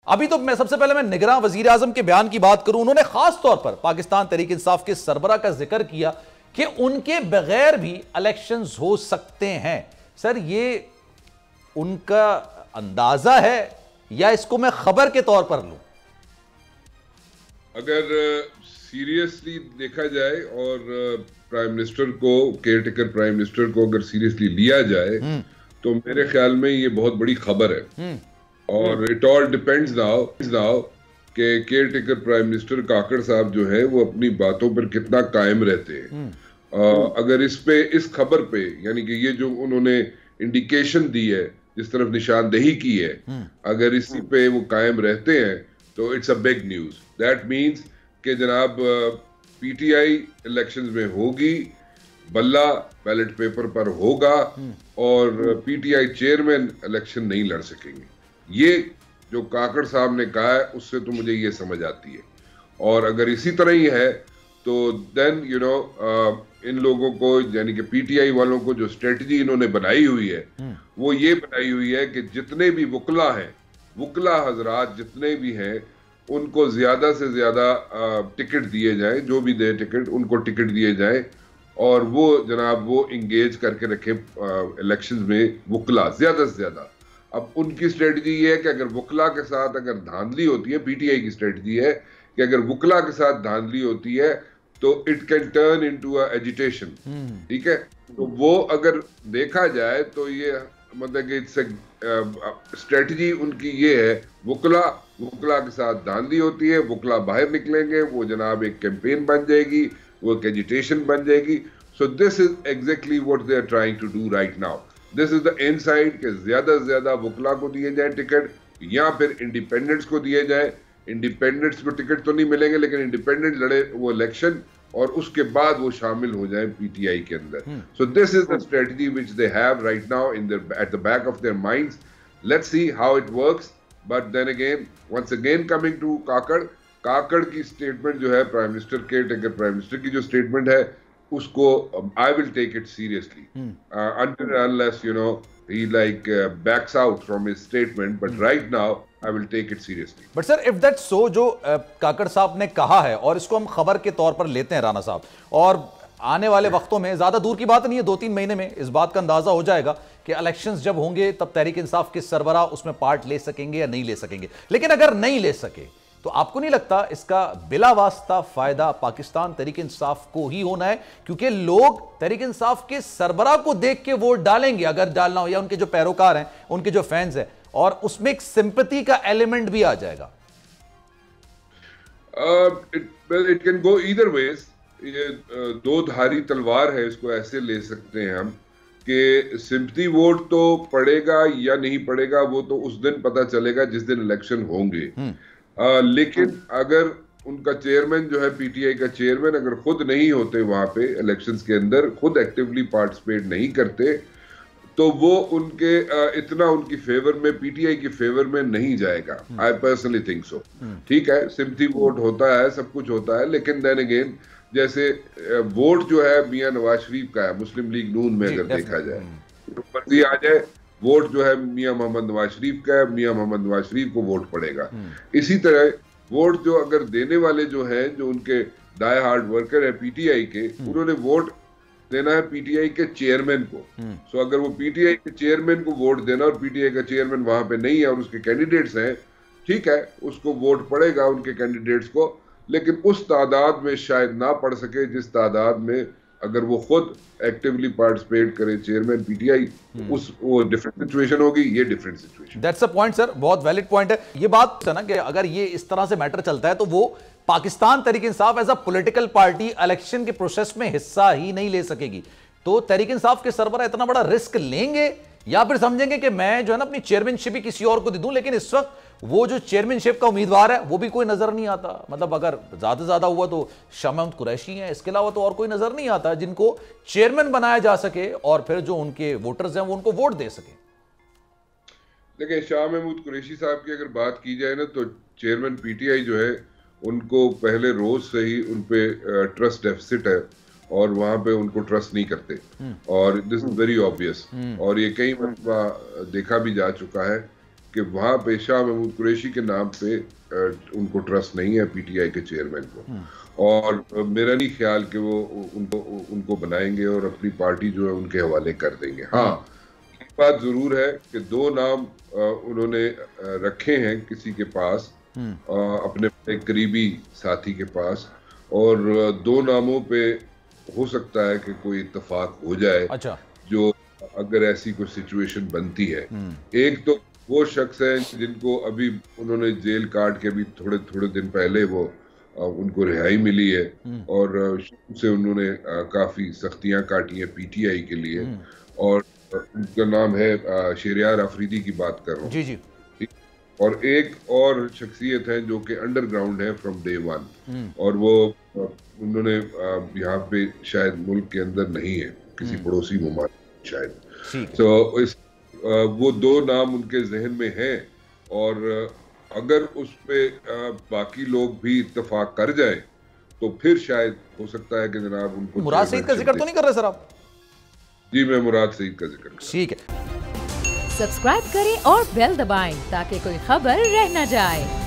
अभी तो मैं सबसे पहले मैं निगरान वजीर आजम के बयान की बात करूं, उन्होंने खास तौर पर पाकिस्तान तहरीक इंसाफ के सरबरा का जिक्र किया कि उनके बगैर भी इलेक्शंस हो सकते हैं। सर, ये उनका अंदाजा है या इसको मैं खबर के तौर पर लूं? अगर सीरियसली देखा जाए और प्राइम मिनिस्टर को, केयरटेकर प्राइम मिनिस्टर को अगर सीरियसली लिया जाए तो मेरे ख्याल में ये बहुत बड़ी खबर है। और इट ऑल डिपेंड्स नाउ कि केयरटेकर प्राइम मिनिस्टर काकड़ साहब जो है वो अपनी बातों पर कितना कायम रहते हैं। अगर इस खबर पे, यानी कि ये जो उन्होंने इंडिकेशन दी है, जिस तरफ निशानदेही की है, अगर इसी पे वो कायम रहते हैं तो it's a big news. That means कि जनाब पीटीआई इलेक्शंस में होगी, बल्ला बैलेट पेपर पर होगा और पीटीआई चेयरमैन इलेक्शन नहीं लड़ सकेंगे। ये जो काकड़ साहब ने कहा है उससे तो मुझे ये समझ आती है। और अगर इसी तरह ही है तो देन इन लोगों को, यानी कि पीटीआई वालों को जो स्ट्रेटजी इन्होंने बनाई हुई है वो ये बनाई हुई है कि जितने भी वुकला हैं, वुकला हजरात जितने भी हैं, उनको ज्यादा से ज्यादा टिकट दिए जाएं, जो भी दे टिकट उनको टिकट दिए जाएं और वो जनाब वो इंगेज करके रखें इलेक्शंस में वुकला ज्यादा से ज्यादा। अब उनकी स्ट्रेटजी ये है कि अगर वुकला के साथ अगर धांधली होती है, पीटीआई की स्ट्रेटजी है कि अगर वुकला के साथ धांधली होती है तो it can turn into a agitation. ठीक है, तो वो अगर देखा जाए तो ये मतलब कि स्ट्रेटजी उनकी ये है, वुकला के साथ धांधली होती है, वुकला बाहर निकलेंगे, वो जनाब एक कैंपेन बन जाएगी, वो एक एजिटेशन बन जाएगी। So this is exactly what they are trying to do right now. This is the inside के ज्यादा से ज्यादा वुकला को दिए जाए टिकट या फिर इंडिपेंडेंट्स को दिए जाए। इंडिपेंडेंट्स को टिकट तो नहीं मिलेंगे लेकिन इंडिपेंडेंट लड़े वो इलेक्शन और उसके बाद वो शामिल हो जाए पीटीआई के अंदर। So this is the strategy which they have right now in their at the back of their minds. Let's see how it works. But then again, once again coming to Kakar की statement जो है, prime minister, caretaker prime minister की जो statement है, उसको I will take it seriously until unless he backs out from his statement, but right now I will take it seriously. But sir, if that's so, जो काकड़ साहब ने कहा है और इसको हम खबर के तौर पर लेते हैं राणा साहब, और आने वाले वक्तों में, ज्यादा दूर की बात नहीं है, 2-3 महीने में इस बात का अंदाजा हो जाएगा कि इलेक्शंस जब होंगे तब तहरीक इंसाफ के सरबरा उसमें पार्ट ले सकेंगे या नहीं ले सकेंगे। लेकिन अगर नहीं ले सके तो आपको नहीं लगता इसका बिला वास्ता फायदा पाकिस्तान तहरीक इंसाफ को ही होना है? क्योंकि लोग तहरीक इंसाफ के सरबरा को देख के वोट डालेंगे अगर डालना हो, या उनके जो पैरोकार हैं, उनके जो फैंस हैं, और उसमें एक सिंपैथी का एलिमेंट भी आ जाएगा। It can go either ways. ये दो धारी तलवार है, इसको ऐसे ले सकते हैं हम कि सिंपैथी वोट तो पड़ेगा या नहीं पड़ेगा वो तो उस दिन पता चलेगा जिस दिन इलेक्शन होंगे। लेकिन अगर उनका चेयरमैन जो है, पीटीआई का चेयरमैन, अगर खुद नहीं होते वहां पे इलेक्शंस के अंदर, खुद एक्टिवली पार्टिसिपेट नहीं करते, तो वो उनके इतना उनकी फेवर में, पीटीआई की फेवर में नहीं जाएगा। I personally think so. ठीक है, सिंपैथी वोट होता है, सब कुछ होता है, लेकिन देन अगेन जैसे वोट जो है मियां नवाज शरीफ का है, मुस्लिम लीग नून में अगर देखा जाए, तो मर्जी आ जाए, वोट जो है मियां मोहम्मद नवाज शरीफ का है, मियां मोहम्मद नवाज शरीफ को वोट पड़ेगा। इसी तरह वोट जो अगर देने वाले जो हैं, जो उनके डाई हार्ड वर्कर है पीटीआई के, उन्होंने वोट देना है पीटीआई के चेयरमैन को। सो अगर वो पीटीआई के चेयरमैन को वोट देना और पीटीआई का चेयरमैन वहां पे नहीं है और उसके कैंडिडेट्स हैं, ठीक है, उसको वोट पड़ेगा उनके कैंडिडेट्स को, लेकिन उस तादाद में शायद ना पड़ सके जिस तादाद में अगर वो खुद एक्टिवली पार्टिसिपेट करे चेयरमैन पीटीआई, वो डिफरेंट सिचुएशन होगी, ये different situation. That's a point sir, बहुत वैलिड पॉइंट है। ये बात है ना कि अगर ये इस तरह से मैटर चलता है तो वो Pakistan Tehreek Insaf as a political party election के प्रोसेस में हिस्सा ही नहीं ले सकेगी। तो तहरीक इंसाफ के सरबरा इतना बड़ा रिस्क लेंगे या फिर समझेंगे कि मैं जो है ना अपनी चेयरमैनशिप ही किसी और को दे दूं, लेकिन इस वक्त वो जो चेयरमैनशिप का उम्मीदवार है वो भी कोई नजर नहीं आता। मतलब अगर ज्यादा से ज्यादा हुआ तो शाह महमूद कुरैशी है, इसके अलावा तो और कोई नजर नहीं आता जिनको चेयरमैन बनाया जा सके और फिर जो उनके वोटर्स हैं वो उनको वोट दे सके। देखिए, शाह महमूद कुरैशी साहब की अगर बात की जाए ना, तो चेयरमैन पीटीआई जो है उनको पहले रोज से ही उनपे ट्रस्ट डेफिसिट है और वहां पे उनको ट्रस्ट नहीं करते, और दिस इज वेरी ऑब्वियस। और ये कई मरतबा देखा भी जा चुका है कि वहां पे शाह महमूद कुरैशी के नाम पे उनको ट्रस्ट नहीं है पीटीआई के चेयरमैन को, और मेरा नहीं ख्याल कि वो उनको बनाएंगे और अपनी पार्टी जो है उनके हवाले कर देंगे। हाँ, एक बात जरूर है कि 2 नाम उन्होंने रखे हैं किसी के पास, अपने एक करीबी साथी के पास, और 2 नामों पे हो सकता है कि कोई इत्तेफाक हो जाए। अच्छा, जो अगर ऐसी कोई सिचुएशन बनती है, एक तो वो शख्स है जिनको अभी उन्होंने जेल काट के, अभी थोड़े थोड़े दिन पहले वो उनको रिहाई मिली है, और से उन्होंने काफी सख्तियां काटी हैं पीटीआई के लिए, और उनका नाम है शेरियार अफरीदी की बात कर रहा हूँ। जी जी। और एक और शख्सियत है जो कि अंडरग्राउंड है फ्रॉम डे 1, और वो उन्होंने यहाँ पे शायद मुल्क के अंदर नहीं है, किसी पड़ोसी मुमालिक शायद। तो इस वो 2 नाम उनके जहन में हैं, और अगर उस पे बाकी लोग भी इत्तेफाक कर जाए तो फिर शायद हो सकता है कि जनाब उनको। मुराद सईद का जिक्र तो नहीं कर रहे सर आप? जी, मैं मुराद सईद का जिक्र कर रहा हूं। ठीक है। सब्सक्राइब करें और बेल दबाएं ताकि कोई खबर रह न जाए।